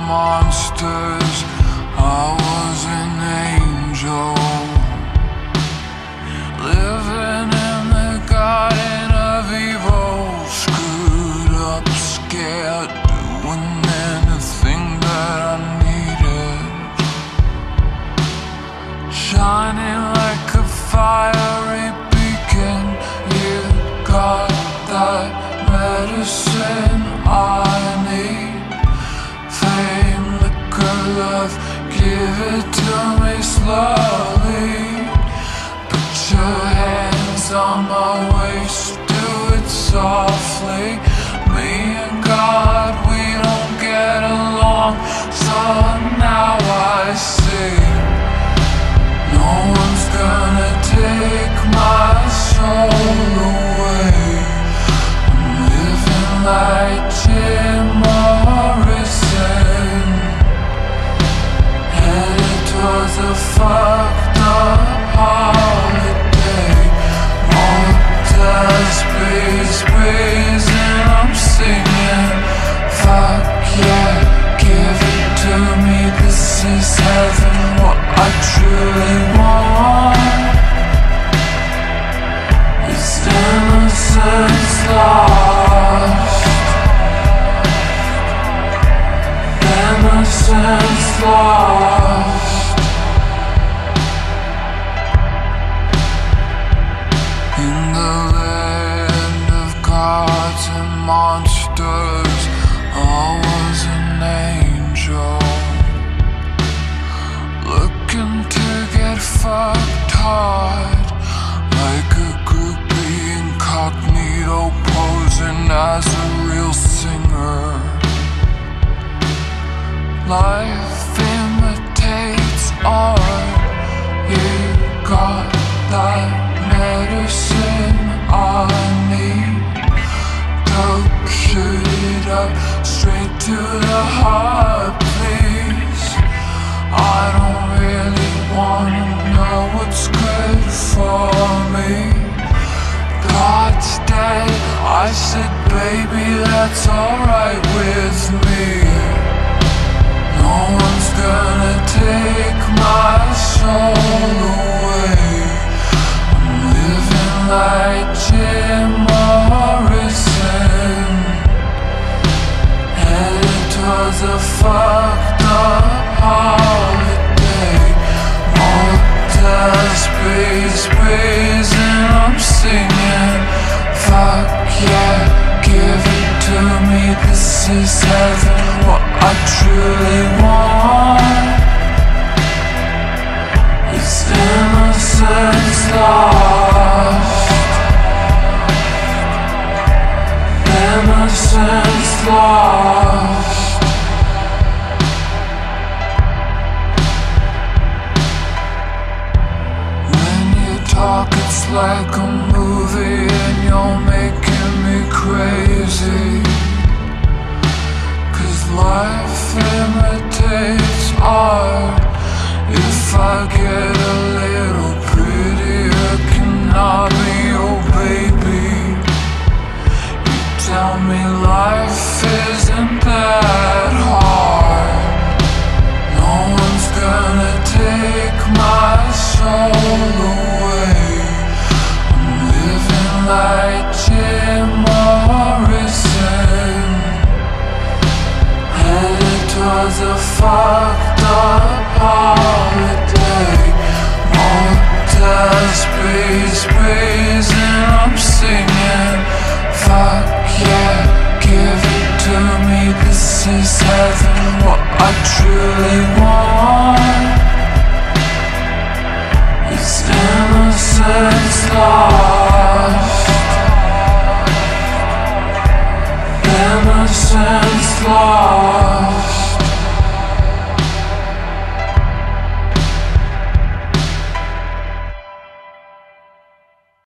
monsters. I was an angel, living in the garden of evil, screwed up, scared, doing anything that I needed, shining like a fiery beacon. You got that medicine I need. Fame, liquor, love, give it to me slowly. Put your hands on my waist, do it softly. Me and God, we don't get along, so now I see no one's gonna take my soul away. I'm living like Jim Morrison, headed towards a fucked up holiday. Motels, breeze, and I'm singing, fuck yeah, give it to me, this is heaven. What I truly want is innocence lost, innocence lost. In the land of gods and monsters, I was an angel, looking to get fucked hard, like a groupie incognito, posing as a real singer. Life imitates art. You got that medicine I need. Dope, shoot it up, straight to the heart, please. I don't really wanna know what's good for me. God's dead, I said, baby, that's alright with me. No one's gonna take my soul away. I'm living like Jim Morrison, headed towards a fucked up holiday. Motels, breeze, and I'm singing, fuck yeah, give it to me, this is heaven. What I truly want is innocence lost, innocence lost. When you talk, it's like a movie, and you're making me crazy. Life imitates art. If I get a little prettier, can I be your baby? You tell me life isn't that hard. No one's gonna take my soul away. I'm living like Jim Morrison, headed towards a fucked up holiday. Motels, breeze, and I'm singing, fuck yeah, give it to me, this is heaven. What I truly want